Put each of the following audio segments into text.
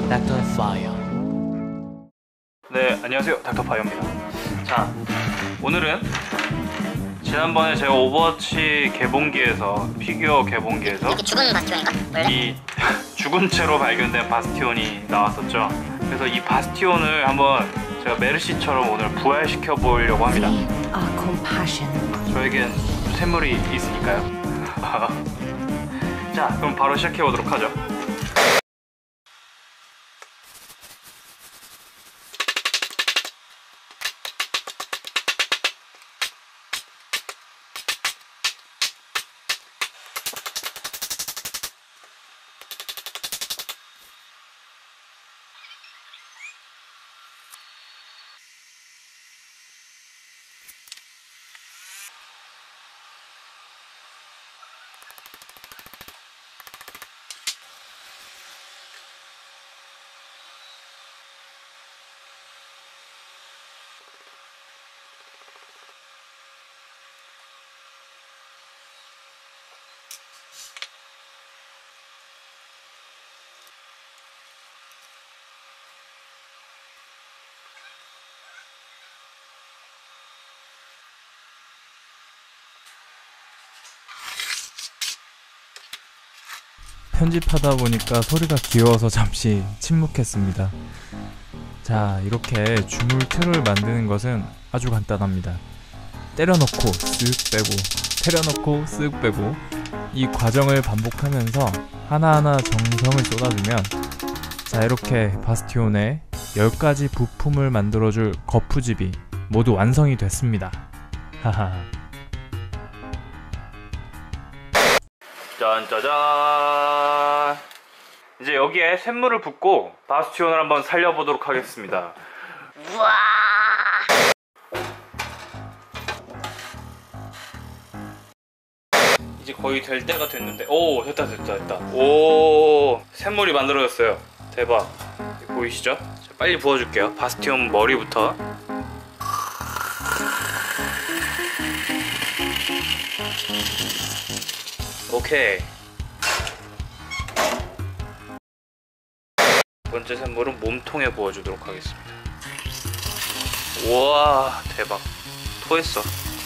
닥터파이어. 네, 안녕하세요, 닥터파이어입니다. 자, 오늘은 지난번에 제가 오버워치 개봉기에서, 피규어 개봉기에서 이게 죽은 바스티온인가? 원래? 이 죽은 채로 발견된 바스티온이 나왔었죠. 그래서 이 바스티온을 한번 제가 메르시처럼 오늘 부활시켜 보려고 합니다. 저에겐 샘물이 있으니까요. 자, 그럼 바로 시작해 보도록 하죠. 편집하다 보니까 소리가 귀여워서 잠시 침묵했습니다. 자, 이렇게 주물 틀을 만드는 것은 아주 간단합니다. 때려넣고 쓱 빼고, 때려넣고 쓱 빼고, 이 과정을 반복하면서 하나하나 정성을 쏟아주면, 자, 이렇게 바스티온의 10가지 부품을 만들어줄 거푸집이 모두 완성이 됐습니다. 하하. 짠짜잔! 이제 여기에 샘물을 붓고 바스티온을 한번 살려보도록 하겠습니다. 우와! 이제 거의 될 때가 됐는데, 오, 됐다. 오, 샘물이 만들어졌어요. 대박. 보이시죠? 자, 빨리 부어줄게요. 바스티온 머리부터. 오케이. 두 번째 샘물은 몸통에 부어주도록 하겠습니다. 우와, 대박. 토했어.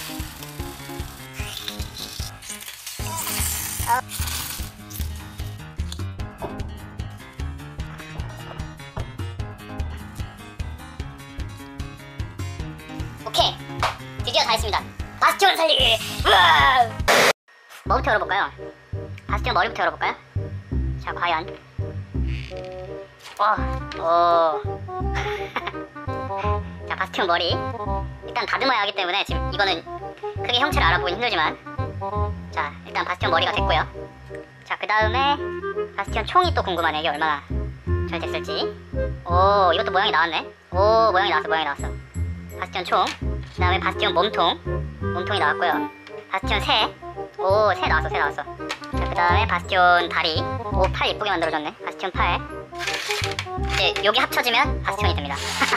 오케이! 드디어 다 했습니다. 바스티온 살리기! 우와! 뭐부터 열어볼까요? 바스티온 머리부터 열어볼까요? 자, 과연 자, 바스티온 머리 일단 다듬어야 하기 때문에 지금 이거는 크게 형체를 알아보긴 힘들지만, 자, 일단 바스티온 머리가 됐고요. 자, 그 다음에 바스티온 총이 또 궁금하네. 이게 얼마나 잘 됐을지. 오, 이것도 모양이 나왔네. 오, 모양이 나왔어. 바스티온 총, 그 다음에 바스티온 몸통이 나왔고요. 바스티온 새, 오, 새 나왔어. 자, 그 다음에 바스티온 다리, 오, 팔 예쁘게 만들어줬네. 바스티온 팔. 이제 여기 합쳐지면 바스티온이 됩니다.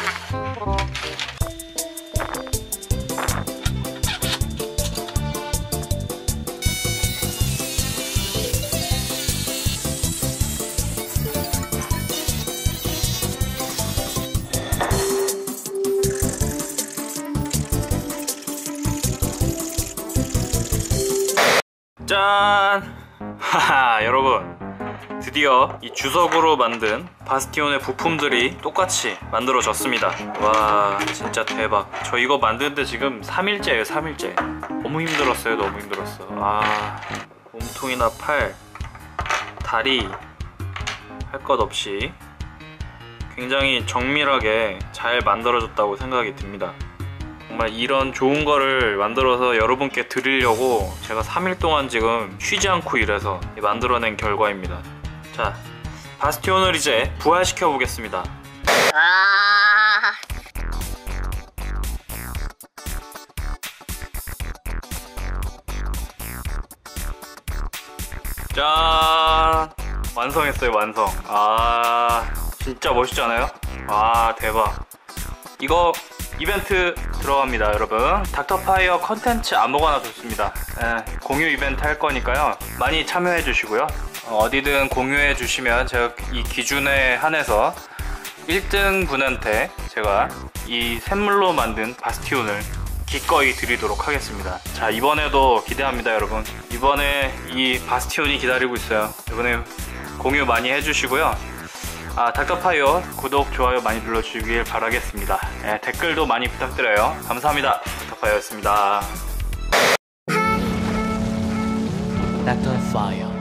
짠! 하하, 여러분, 드디어 이 주석으로 만든 바스티온의 부품들이 똑같이 만들어졌습니다. 와, 진짜 대박. 저 이거 만드는데 지금 3일째예요. 3일째. 너무 힘들었어요. 아, 몸통이나 팔, 다리 할 것 없이 굉장히 정밀하게 잘 만들어졌다고 생각이 듭니다. 정말 이런 좋은 거를 만들어서 여러분께 드리려고 제가 3일 동안 지금 쉬지 않고 일해서 만들어낸 결과입니다. 자, 바스티온을 이제 부활시켜 보겠습니다. 짠! 완성했어요, 완성. 아, 진짜 멋있지 않아요? 아, 대박. 이거 이벤트 들어갑니다, 여러분. 닥터파이어 컨텐츠 아무거나 좋습니다. 공유 이벤트 할 거니까요, 많이 참여해 주시고요. 어디든 공유해 주시면 제가 이 기준에 한해서 1등 분한테 제가 이 샘물로 만든 바스티온을 기꺼이 드리도록 하겠습니다. 자, 이번에도 기대합니다, 여러분. 이번에 이 바스티온이 기다리고 있어요. 이번에 공유 많이 해주시고요. 닥터파이어 구독, 좋아요 많이 눌러주길 바라겠습니다. 네, 댓글도 많이 부탁드려요. 감사합니다. 닥터파이어였습니다. Dr. Fire.